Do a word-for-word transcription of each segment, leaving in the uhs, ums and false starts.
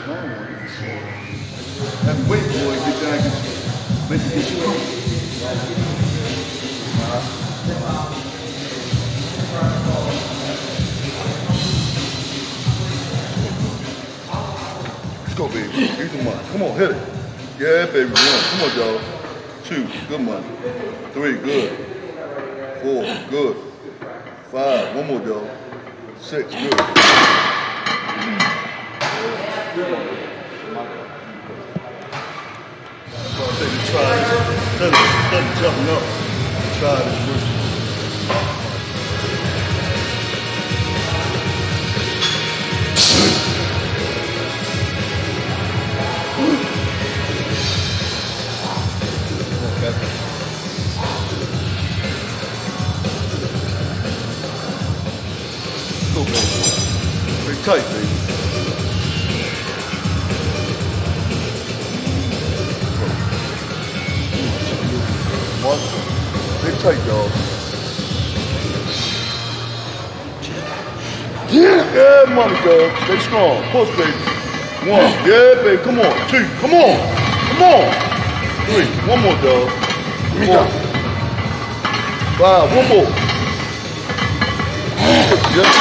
Have to wait, boy. Get down, get make it get slow. Let's go, baby. Here's the money. Come on, hit it. Yeah, baby. One. Come on, y'all. Two. Good money. Three. Good. Four. Good. Five. One more, y'all. Six. Good. Take a try this. Instead of jumping up, try this first. Go, baby. Very tight, baby. One. Very tight, y'all. Yeah, money, dog. Stay strong. Push, baby. One. Yeah, baby. Come on. Two. Come on. Come on. Three. One more, dog. Four. Five. One more. Yeah.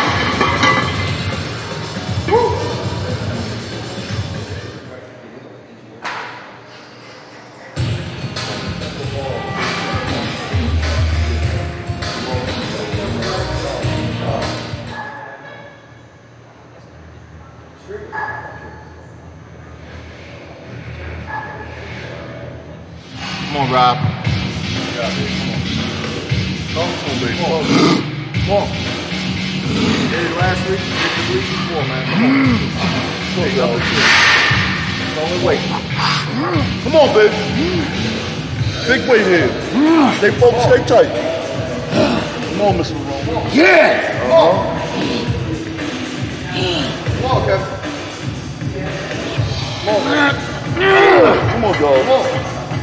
Come on, Rob. Yeah, come on, baby. Come on. Come on. Did it last week, did the week before, man. Come on. Come on, y'all. Only wait. Come on, baby. Big weight here. Stay focused, stay tight. Come on, Mister Ron. Yeah! Come on. Come on, Kevin. Come on, man. Come on, dog. Come on.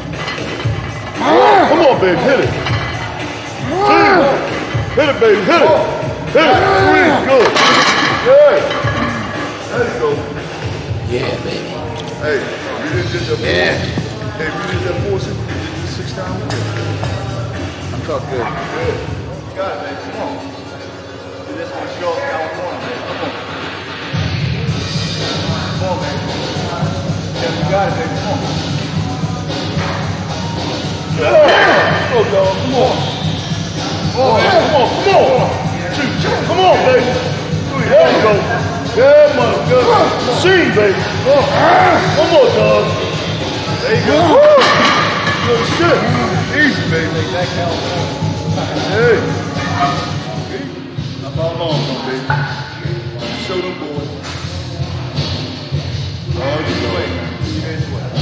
Come on, baby. Hit it. Two. Hit it, baby. Hit it. Hit it. Three. Good. Yeah. There you go. Yeah, baby. Hey, you didn't get that four. Yeah. Hey, you did that four, six, six times. I caught that. Yeah. You got it, man. Come on. You just want to show up California, man. Come on. Come on, man. Yeah, you got it, baby. Come on. Yeah. Go, dog. Come on. Come on, man. Come on. Come on. Shoot. Come on, baby. There you go. Yeah, mother. Good. See, baby. One more, dog. There you go. Good shit. Easy, baby. That California. Hey. Not how long, though, baby. Show them boys. All the way, man. See you guys well.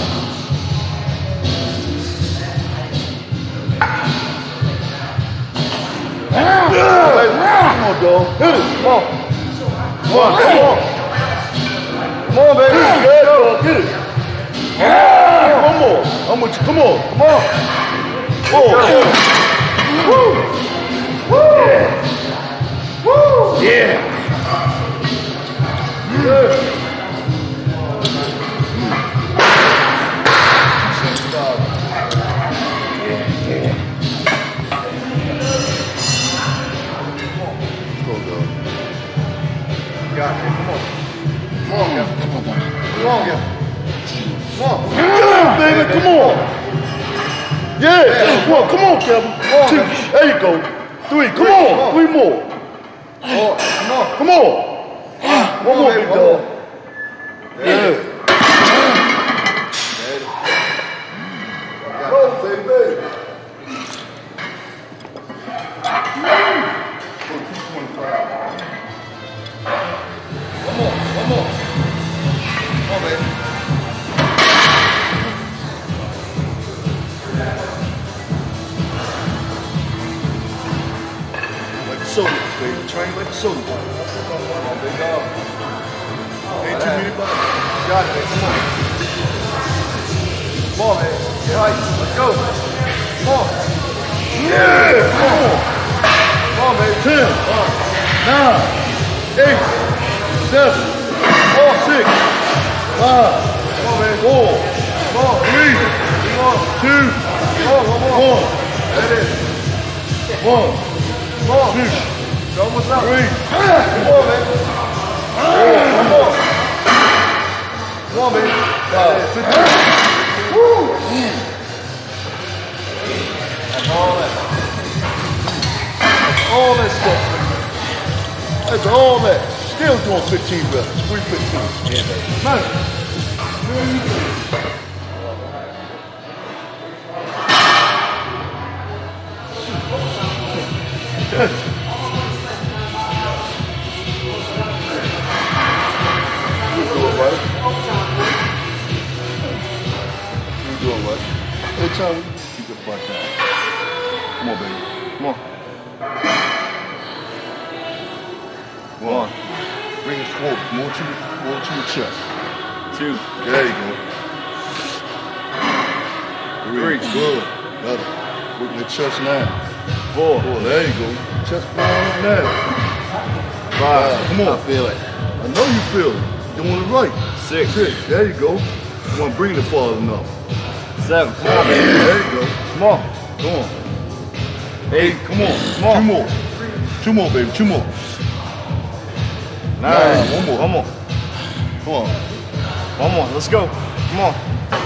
Yeah, baby. Come on, dog. Hit it. Come on. Come on, come on. Come on, baby. Good, dog. Get it. Yeah. One more. I'm with you. Come on. Come on. Whoa. Woo. Woo. Yeah. Woo. Yeah. Yeah. Got it. Come on. Come on, Kevin. Come on, Kevin. Come on, Kevin. Come on. Yeah, baby. Come on. Yeah. Come on. Come on, Kevin. Come on, Two. There you go. Three. Come on. Three more. Come on. Come on. One more, big dog. Yeah. Go, baby. One more, one more. Come on, baby. Like a soda, baby. Train like a soda. Come on, big dog. Ain't too many buttons. Got it, baby. Come on. Come on, man. Get right. Let's go. Come on. Yeah. Come on. Come on, baby. Ten. Nine. Eight. Seven. Four. Six. Five. Come on, man. Four. Come on. Three. Come on. Two. Come on, one more. One. That is. One. Come on. Two. Show them what's up. Three. Come on, man. One more. Come on, man. That is. Woo! That's all that. That's all that stuff. That's all that. Still doing fifteen reps. three fifteen. Yeah, baby. Man. You're doing right. You're doing right. Hey, Tommy, keep your butt down. Come on, baby. Come on. One. Bring it forward. More to the, more to the chest. Two. There you go. Three. Three. Good. Another. Working the chest now. Four. Four. There you go. Chest down now. Five. Come on. I feel it. I know you feel it. You're doing it right. Six. Six. There you go. Come on, bring it far enough. Seven. Come on, baby. There you go. Come on. Come on. Eight. Come on. Come on. Two more. Two more, baby. Two more. Nine. Nine. One more. One more. Come on. One more. Let's go. Come on.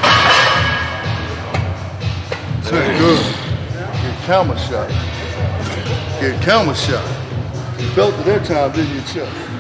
Ten. Good. Get camera shot. Get camera shot. You felt it that time, didn't you, Chuck?